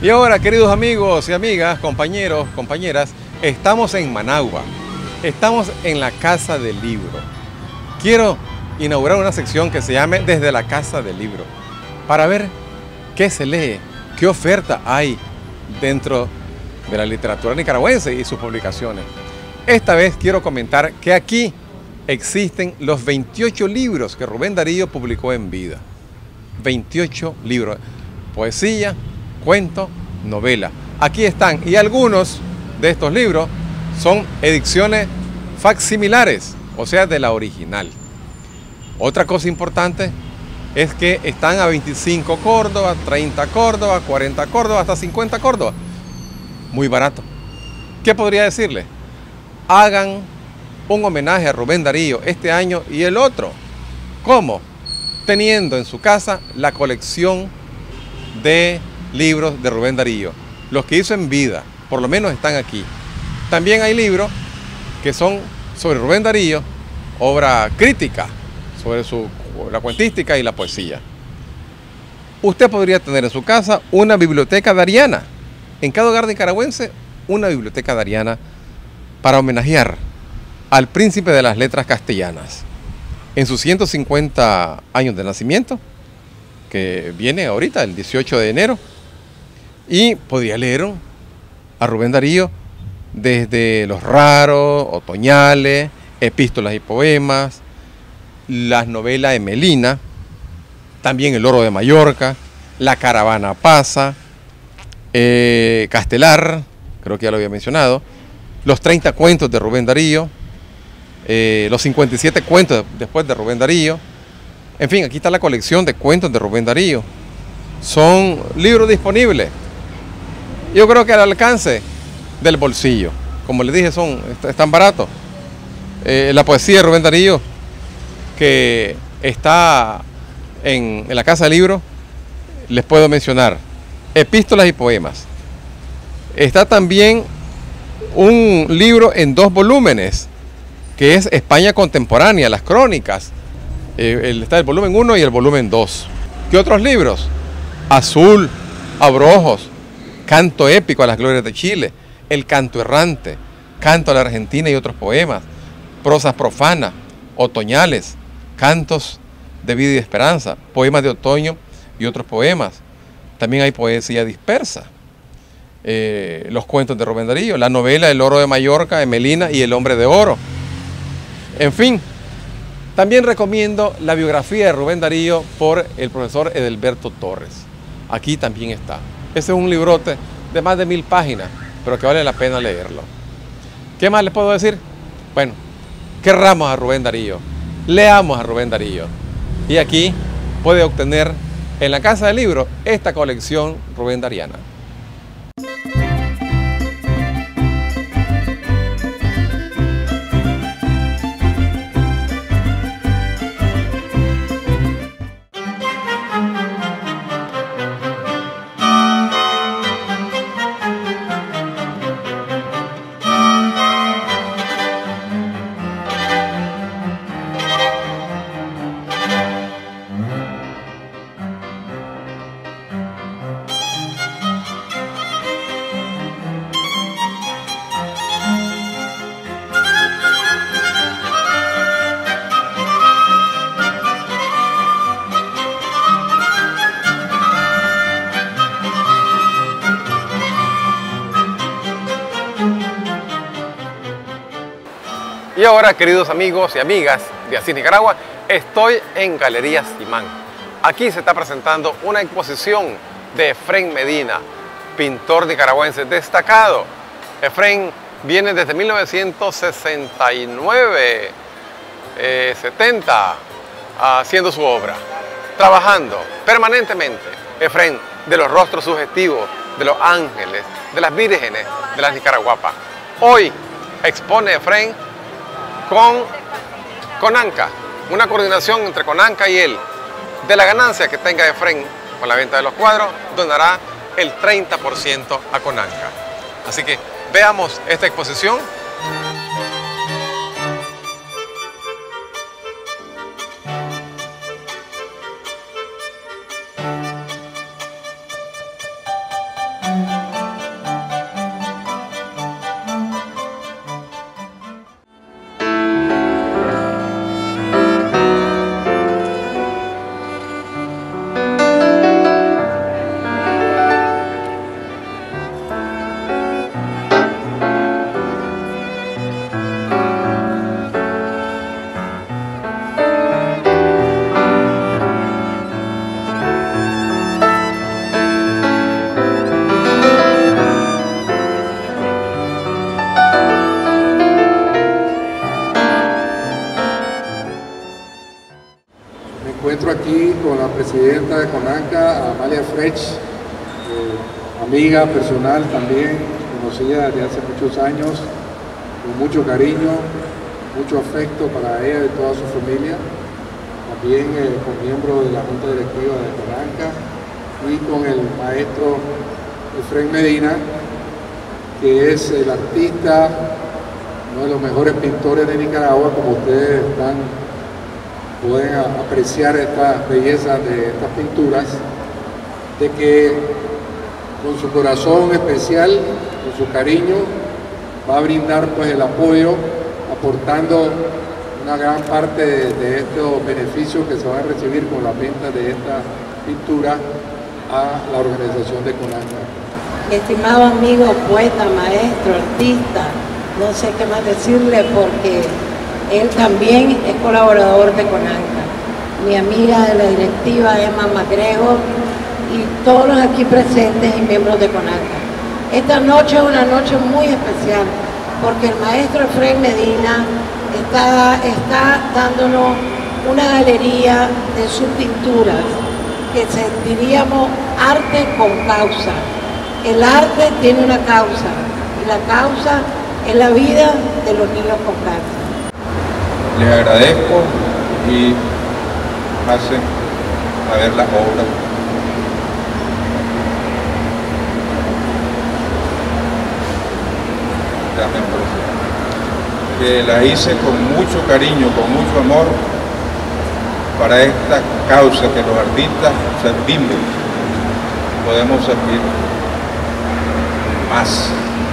Y ahora, queridos amigos y amigas, compañeros, compañeras, estamos en Managua. Estamos en la Casa del Libro. Quiero inaugurar una sección que se llame Desde la Casa del Libro, para ver qué se lee, qué oferta hay dentro de la literatura nicaragüense y sus publicaciones. Esta vez quiero comentar que aquí existen los 28 libros que Rubén Darío publicó en vida. 28 libros, poesía, cuento, novela. Aquí están, y algunos de estos libros son ediciones facsimilares, o sea, de la original. Otra cosa importante es que están a 25 Córdoba, 30 Córdoba, 40 Córdoba, hasta 50 Córdoba. Muy barato. ¿Qué podría decirle? Hagan un homenaje a Rubén Darío este año y el otro. ¿Cómo? Teniendo en su casa la colección de libros de Rubén Darío. Los que hizo en vida, por lo menos están aquí. También hay libros que son sobre Rubén Darío, obra crítica, sobre la cuentística y la poesía. Usted podría tener en su casa una biblioteca dariana. En cada hogar nicaragüense, una biblioteca dariana para homenajear al príncipe de las letras castellanas en sus 150 años de nacimiento, que viene ahorita, el 18 de enero, y podría leer a Rubén Darío desde Los Raros, Otoñales, Epístolas y Poemas, las novelas de Melina, también El Oro de Mallorca, La Caravana Pasa, Castelar, creo que ya lo había mencionado, los 30 cuentos de Rubén Darío, los 57 cuentos después de Rubén Darío. En fin, aquí está la colección de cuentos de Rubén Darío. Son libros disponibles, yo creo que al alcance del bolsillo. Como les dije, están baratos. La poesía de Rubén Darío, que está en la Casa del Libro, les puedo mencionar Epístolas y Poemas. Está también un libro en 2 volúmenes, que es España Contemporánea, las crónicas. Está el volumen 1 y el volumen 2. ¿Qué otros libros? Azul, Abrojos, Canto épico a las glorias de Chile, El canto errante, Canto a la Argentina y otros poemas, Prosas profanas, Otoñales, Cantos de vida y esperanza, Poemas de otoño y otros poemas. También hay poesía dispersa, los cuentos de Rubén Darío, la novela El Oro de Mallorca, de Melina y El Hombre de Oro. En fin, también recomiendo la biografía de Rubén Darío por el profesor Edelberto Torres. Aquí también está. Ese es un librote de más de 1000 páginas, pero que vale la pena leerlo. ¿Qué más les puedo decir? Bueno, querramos a Rubén Darío, leamos a Rubén Darío. Y aquí puede obtener en la Casa del Libro esta colección Rubén Dariana. Y ahora, queridos amigos y amigas de Asís Nicaragua, estoy en Galería Simán. Aquí se está presentando una exposición de Efrén Medina, pintor nicaragüense destacado. Efrén viene desde 1969, 70, haciendo su obra, trabajando permanentemente. Efrén, de los rostros sugestivos, de los ángeles, de las vírgenes, de las Nicaraguapas. Hoy expone Efrén con Conanca, una coordinación entre Conanca y él. De la ganancia que tenga Efrén con la venta de los cuadros, donará el 30% a Conanca. Así que veamos esta exposición. encuentro aquí con la presidenta de CONANCA, Amalia Frech, amiga personal también, conocida desde hace muchos años, con mucho cariño, mucho afecto para ella y toda su familia. También con miembros de la Junta Directiva de CONANCA y con el maestro Efraín Medina, que es el artista, uno de los mejores pintores de Nicaragua, como ustedes pueden apreciar esta belleza de estas pinturas, de que con su corazón especial, con su cariño, va a brindar pues el apoyo, aportando una gran parte de estos beneficios que se van a recibir con la venta de esta pintura a la organización de CONANCA. Estimado amigo, poeta, maestro, artista, no sé qué más decirle porque él también es colaborador de CONANCA. Mi amiga de la directiva, Emma MacGregor, y todos los aquí presentes y miembros de CONANCA. Esta noche es una noche muy especial porque el maestro Efraín Medina está dándonos una galería de sus pinturas que sentiríamos arte con causa. El arte tiene una causa y la causa es la vida de los niños con cáncer. Les agradezco y pasen a ver las obras. Que la hice con mucho cariño, con mucho amor para esta causa que los artistas servimos, podemos servir más.